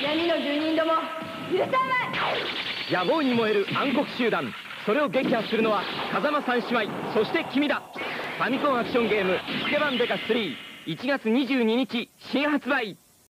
闇の住人ども許さない。 野望に燃える暗黒集団、それを撃破するのは風間三姉妹、そして君だ。ファミコンアクションゲーム「スケバンデカ3」1月22日新発売。